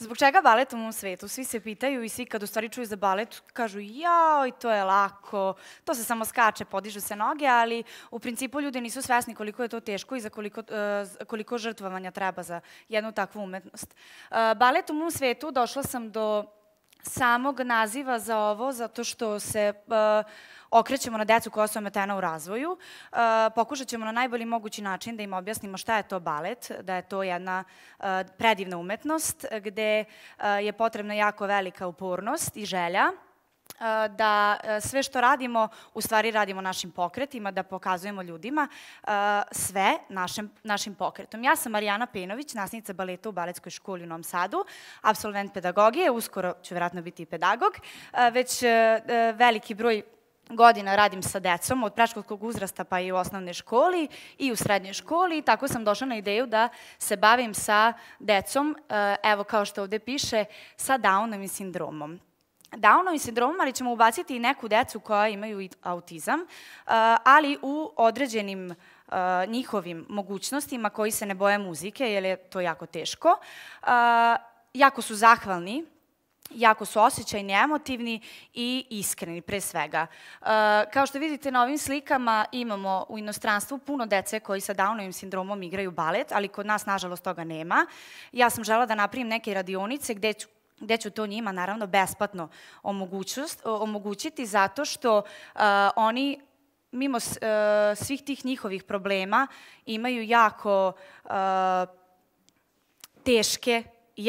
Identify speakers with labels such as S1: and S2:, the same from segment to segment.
S1: Zbog čega balet u mom svetu? Svi se pitaju i svi kad u stvari čuju za balet kažu jao, to je lako, to se samo skače, podižu se noge, ali u principu ljudi nisu svesni koliko je to teško i za koliko žrtvovanja treba za jednu takvu umetnost. Balet u mom svetu, došla sam do samog naziva za ovo, zato što se okrećemo na decu koja su ometena u razvoju. Pokušat ćemo na najbolji mogući način da im objasnimo šta je to balet, da je to jedna predivna umetnost gde je potrebna jako velika upornost i želja, da sve što radimo, u stvari radimo našim pokretima, da pokazujemo ljudima sve našim pokretom. Ja sam Marijana Penović, nastavnica baleta u Baletskoj školi u Novom Sadu, apsolvent pedagogije, uskoro ću vjerojatno biti i pedagog. Već veliki broj godina radim sa decom, od predškolskog uzrasta pa i u osnovnoj školi i u srednjoj školi, i tako sam došla na ideju da se bavim sa decom, evo kao što ovde piše, sa Downovim sindromom. Downovim sindromom, ali ćemo ubaciti i neku decu koja imaju autizam, ali u određenim njihovim mogućnostima koji se ne boje muzike, jer je to jako teško. Jako su zahvalni, jako su osjećajni, emotivni i iskreni pre svega. Kao što vidite na ovim slikama imamo u inostranstvu puno dece koji sa Downovim sindromom igraju balet, ali kod nas nažalost toga nema. Ja sam želela da napravim neke radionice gde ću to njima naravno besplatno omogućiti, zato što oni mimo svih tih njihovih problema imaju jako teške i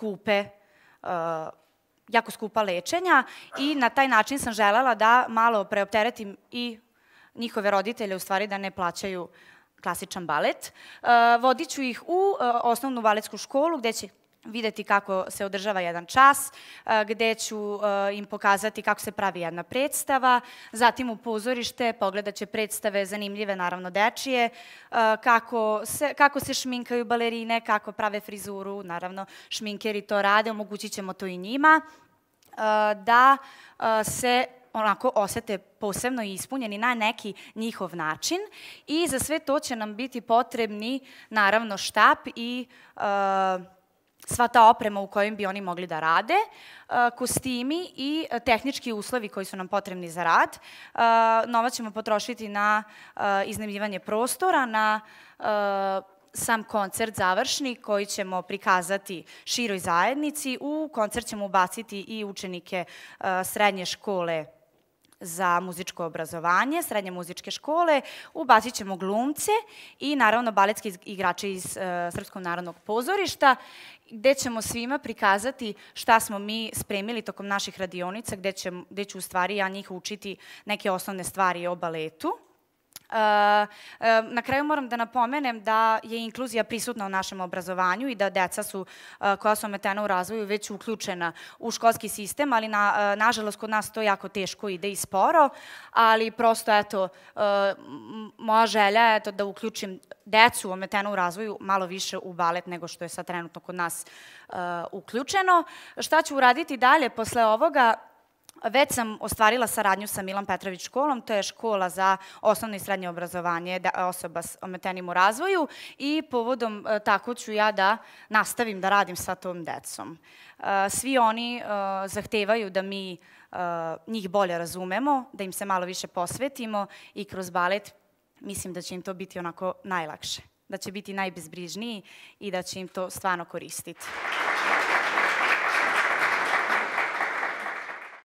S1: jako skupa lečenja, i na taj način sam želela da malo preopteretim i njihove roditelje, u stvari da ne plaćaju klasičan balet. Vodit ću ih u osnovnu baletsku školu gde će videti kako se održava jedan čas, gde ću im pokazati kako se pravi jedna predstava, zatim u pogledat će predstave zanimljive, naravno dečije, kako se šminkaju balerine, kako prave frizuru, naravno šminkeri to rade, omogućit ćemo to i njima, da se onako osete posebno ispunjeni na neki njihov način, i za sve to će nam biti potrebni naravno štap i sva ta oprema u kojoj bi oni mogli da rade, kostimi i tehnički uslovi koji su nam potrebni za rad. Novac ćemo potrošiti na iznajmljivanje prostora, na sam koncert završni koji ćemo prikazati široj zajednici. U koncert ćemo ubaciti i učenike srednje škole za muzičko obrazovanje, srednje muzičke škole, ubacit ćemo glumce i naravno baletske igrače iz Srpskog narodnog pozorišta, gde ćemo svima prikazati šta smo mi spremili tokom naših radionica, gde ću u stvari ja njih učiti neke osnovne stvari o baletu. Na kraju moram da napomenem da je inkluzija prisutna u našem obrazovanju i da deca koja su ometena u razvoju već uključena u školski sistem, ali nažalost kod nas to jako teško ide i sporo, ali prosto eto, moja želja je da uključim decu ometenu u razvoju malo više u balet nego što je sad trenutno kod nas uključeno. Šta ću uraditi dalje posle ovoga? Već sam ostvarila saradnju sa Milan Petrović školom, to je škola za osnovno i srednje obrazovanje osoba ometenim u razvoju, i povodom tako ću ja da nastavim da radim sa tom decom. Svi oni zahtevaju da mi njih bolje razumemo, da im se malo više posvetimo, i kroz balet mislim da će im to biti onako najlakše, da će biti najbezbrižniji i da će im to stvarno koristiti.